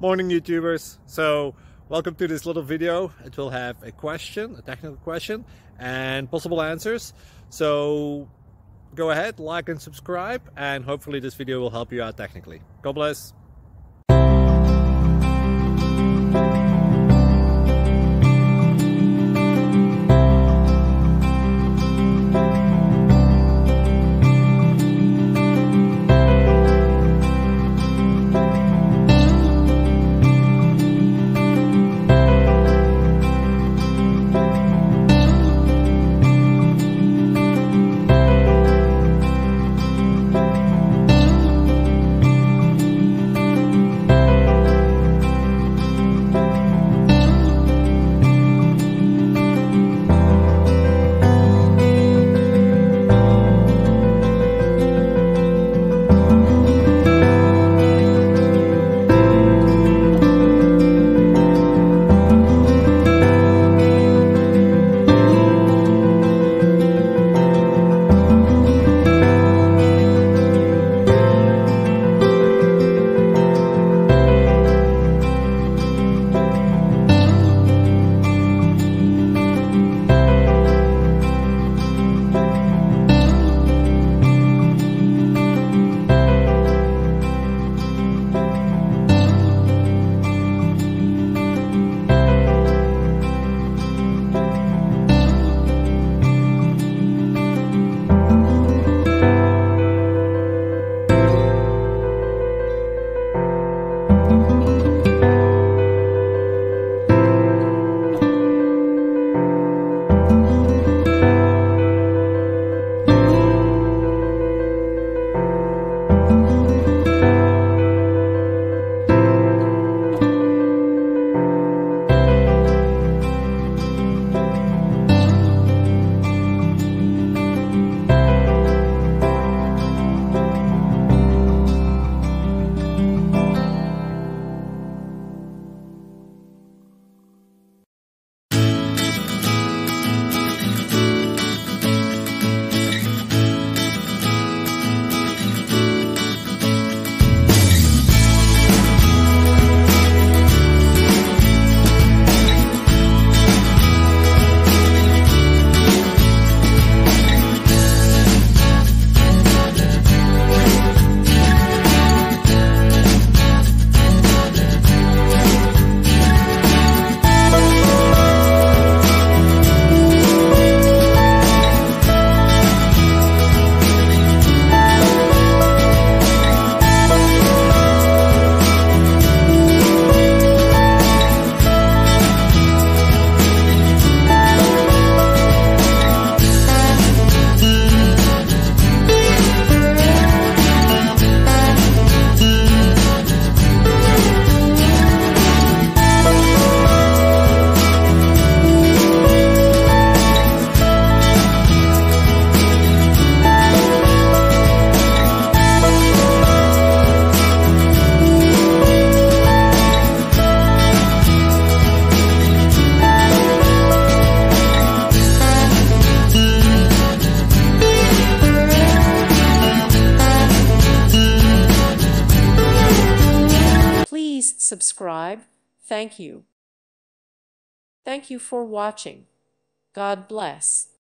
Morning YouTubers. So welcome to this little video. It will have a question, a technical question, and possible answers. So go ahead, like and subscribe, and hopefully this video will help you out technically. God bless. Please subscribe. Thank you. Thank you for watching. God bless.